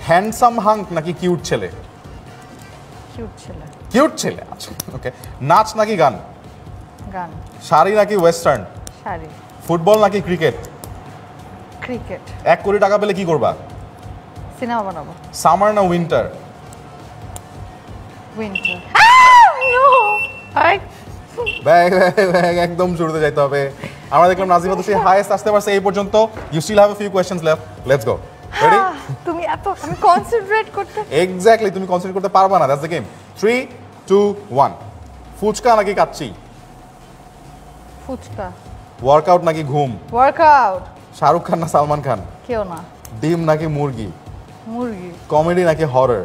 Handsome hunk নাকি cute ছেলে? Cute ছেলে। কিউট ছেলে, আচ্ছা ওকে। নাচ নাকি গান? গান। শাড়ি নাকি ওয়েস্টার্ন? শাড়ি। ফুটবল নাকি ক্রিকেট? ক্রিকেট। 1 কোটি টাকা পেলে কি করবা? সিনেমা বানাবো। সামার না উইন্টার? উইন্টার। একদম শুরুতে যাইতে হবে। আমরা দেখলাম নাজিফা তুষি হাইয়েস্ট আসতে পারছে এই পর্যন্ত। You still have a few questions left, let's go. Ready? তুমি এত আমি কনসেন্ট্রেট করতে এক্স্যাক্টলি, তুমি কনসেন্ট্রেট করতে পারবা না, দ্যাটস দ্য গেম। 3 2 1 ফুচকা নাকি কাচ্চি? ফুচকা। ওয়ার্কআউট নাকি ঘুম? ওয়ার্কআউট। শাহরুখ খান না সালমান খান? কেউ না। ডিম নাকি মুরগি? মুরগি। কমেডি নাকি হরর?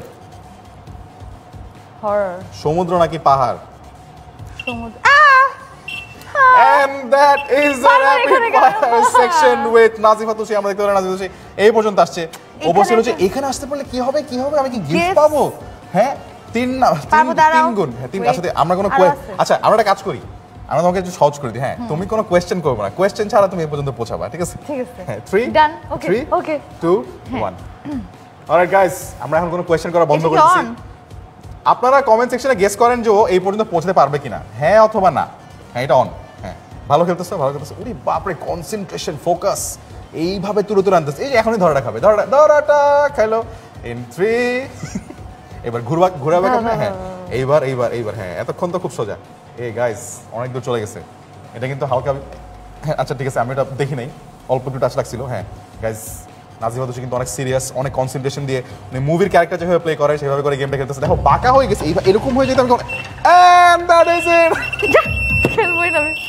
হরর। সমুদ্র নাকি পাহাড়? সমুদ্র। And that is the rapid fire section with Nazifa Tushi. আমরা দেখতে পেলাম নাজিফা তুষি এই পর্যন্ত আসছে। অবশ্যই হচ্ছে এখানে আসতে পারলে কি হবে, কি হবে, আমি কি গিফট পাবো? হ্যাঁ, তিন গুণ। হ্যাঁ, তিন। আসলে আমরা কোনো আচ্ছা, আমরা একটা কাজ করি, আমরা তোমাকে একটু সহজ করে দিই। হ্যাঁ, তুমি কোনো কোয়েশ্চেন করবে না, কোয়েশ্চেন ছাড়া তুমি এই পর্যন্ত পৌঁছাবা, ঠিক আছে? ঠিক আছে। হ্যাঁ, 3 ডান। ওকে ওকে 2 1 অলরাইট গাইস, আমরা এখন কোনো কোয়েশ্চেন করা বন্ধ করে দিচ্ছি। আপনারা কমেন্ট সেকশনে গেস করেন যে ও এই পর্যন্ত পৌঁছতে পারবে কিনা, হ্যাঁ অথবা না। হ্যাঁ, এটা অন। হ্যাঁ, ভালো খেলতেছে, ভালো খেলতেছে। ওরে বাপরে, কনসেন্ট্রেশন, ফোকাস এইভাবে তুলে তুলে আনতেছে। এই যে এখনই ধরাটা খাবে, ধরাটা খাইলো। ইন 3 এবার ঘুরাবে কেমনে? হ্যাঁ, এইবার হ্যাঁ, এতক্ষণ তো খুব সোজা। এই গাইস অনেক দূর চলে গেছে, এটা কিন্তু হালকা। হ্যাঁ আচ্ছা ঠিক আছে, আমি এটা দেখি নাই, অল্প একটু টাচ লাগছিল। হ্যাঁ গাইস, নাজিফা তুষি কিন্তু অনেক সিরিয়াস, অনেক কনসেন্ট্রেশন দিয়ে মুভির ক্যারেক্টার যেভাবে প্লে করে সেভাবে করে গেমটা খেলতেছে। দেখো বাঁকা হয়ে গেছে, এরকম হয়ে যেত আমি। And that is it. খেলবই না আমি।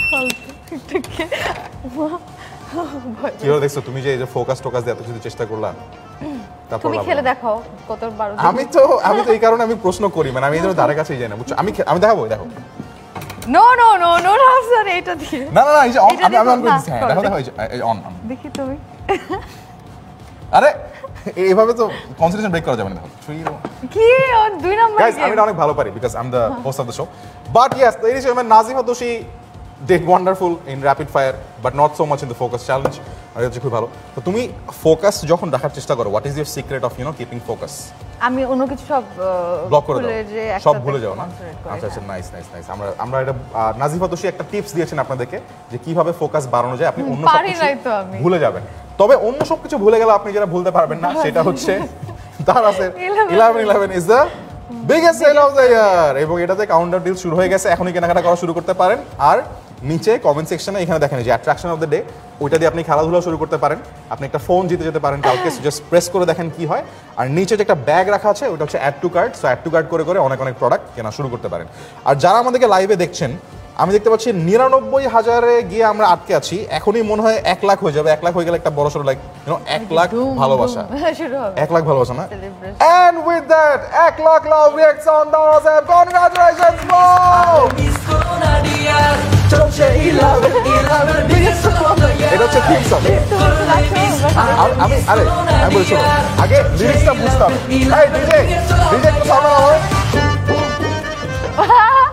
কিভাবে দেখছো তুমি যে এই যে ফোকাস টোকাস দিয়ে এত কিছু চেষ্টা করলা? তুমি খেলে দেখাও কতবার। আমি তো এই কারণে আমি প্রশ্ন করি, মানে আমি এদের ধারে কাছেই যাই না, বুঝছো? আমি দেখাবো, দেখো। No no no no Rafsan, এটা দিয়ে না এই যে আমি অন করে দিছি। হ্যাঁ দেখো এই অন দেখি তুমি। আরে এইভাবে তো কনসেন্ট্রেশন ব্রেক করা যাবে না। দেখো 3 কি 2 নাম্বার। গাইস, আমি অনেক ভালো পারি because I am the host of the show. But yes, ladies and gentlemen, Nazifa Tushi did wonderful in rapid fire but not so much in the focus challenge. আর এটা খুব ভালো। তো তুমি ফোকাস যখন রাখার চেষ্টা করো, what is your secret of keeping focus? আমি অন্য কিছু সব ব্লক করে দাও, সব ভুলে যাও না? আচ্ছা নাইস। আমরা এটা নাজিফা তুষি একটা টিপস দিয়েছেন আপনাদেরকে যে কিভাবে ফোকাস বাড়ানো যায়। আপনি অন্য সব কিছু ভুলে যাবেন, তবে অন্য সব কিছু ভুলে গেলে আপনি যেটা ভুলতে পারবেন না সেটা হচ্ছে তারাসের 11 is the biggest sale of the year, এবং এটাতে কাউন্টার ডিল শুরু হয়ে গেছে। এখনই কেনাকাটা করা শুরু করতে পারেন। আর নিচে কমেন্ট সেকশনে এখানে দেখেন যে অ্যাট্রাকশন অফ দ্য ডে, ওইটা দিয়ে আপনি খেলাধুলা শুরু করতে পারেন। আপনি একটা ফোন জিতে যেতে পারেন কালকে, জাস্ট প্রেস করে দেখেন কি হয়। আর নিচে যে একটা ব্যাগ রাখা আছে ওটা হচ্ছে add to cart, so add to cart করে অনেক প্রোডাক্ট কেনা শুরু করতে পারেন। আর যারা আমাদেরকে লাইভে দেখছেন, আমি দেখতে পাচ্ছি 99,000-এ গিয়ে আমরা আটকে আছি। এখনই মনে হয় 1 লাখ হয়ে যাবে। 1 লাখ হয়ে গেলে একটা বড় সড়ো 1 লাখ ভালোবাসা, 1 লাখ ভালোবাসা না? And with that 1 lakh love reacts on Dawson. Congratulations bro! এটা হচ্ছে থিম সং। আমি বলছি আগে লিরিক্সটা বুঝতাম। এই ডিজে একটু সামনে নাও।